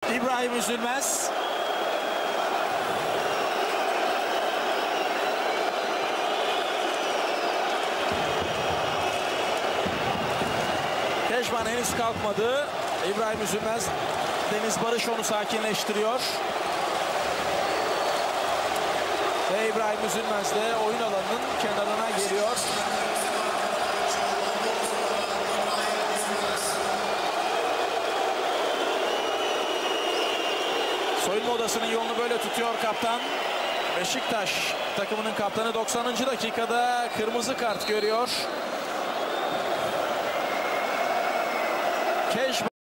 İbrahim Üzülmez. Kejman henüz kalkmadı. İbrahim Üzülmez, Deniz Barış onu sakinleştiriyor. Ve İbrahim Üzülmez de oyun alanının kenarına geliyor. Soyunma odasının yolunu böyle tutuyor kaptan. Beşiktaş takımının kaptanı 90. dakikada kırmızı kart görüyor. Kejman